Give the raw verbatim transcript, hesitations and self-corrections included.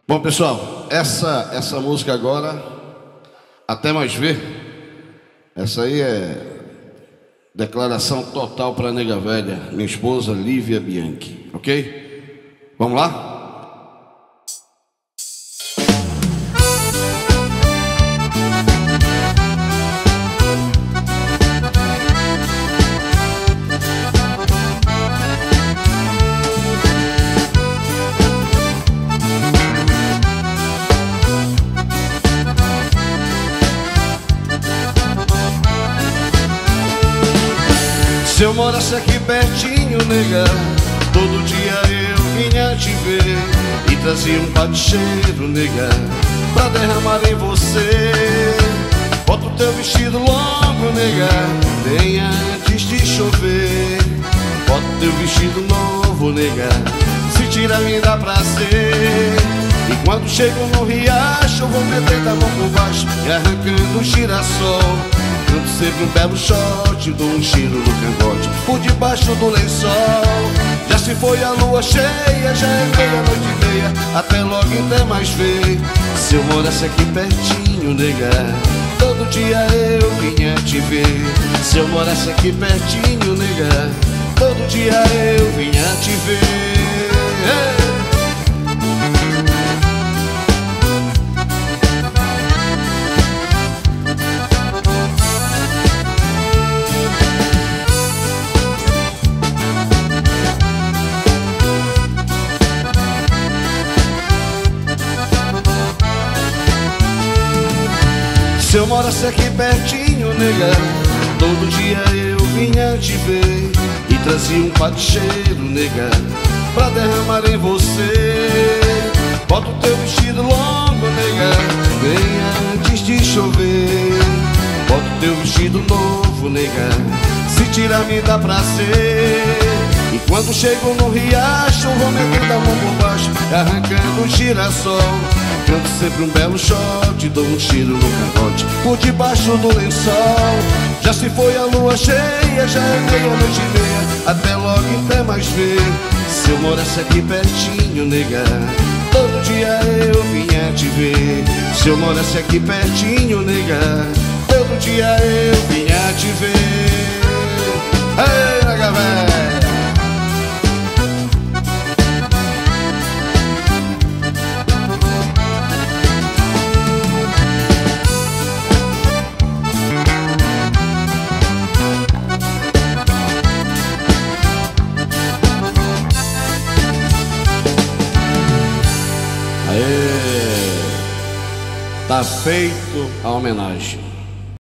Bom, pessoal, essa, essa música agora, Até Mais Ver, essa aí é declaração total para a nega velha, minha esposa Lívia Bianchi, ok? Vamos lá? Se eu morasse aqui pertinho, nega, todo dia eu vinha te ver e trazia um pá de cheiro, nega, pra derramar em você. Bota o teu vestido longo, nega, bem antes de chover. Bota o teu vestido novo, nega, se tira me dá prazer. E quando chego no riacho, eu vou meter a mão por baixo e arrancando um girassol. Canto sempre um belo shot, dou um cheiro no cangote por debaixo do lençol. Já se foi a lua cheia, já é meia-noite e meia, até logo até mais ver. Se eu morasse aqui pertinho, nega, todo dia eu vinha te ver. Se eu morasse aqui pertinho, nega, todo dia eu vinha te ver. Hey! Se eu morasse aqui pertinho, nega, todo dia eu vinha te ver e trazia um pá de cheiro, nega, pra derramar em você. Bota o teu vestido longo, nega, bem antes de chover. Bota o teu vestido novo, nega, se tirar me dá prazer. E quando chego no riacho, vou metendo a mão por baixo, arrancando um girassol. Canto sempre um belo shot, dou um tiro no cangote por debaixo do lençol. Já se foi a lua cheia, já é meia-noite e meia, até logo até mais ver. Se eu morasse aqui pertinho, nega, todo dia eu vinha te ver. Se eu morasse aqui pertinho, nega, todo dia eu vinha te ver. Ei, nega velha! Aê, tá feito a homenagem.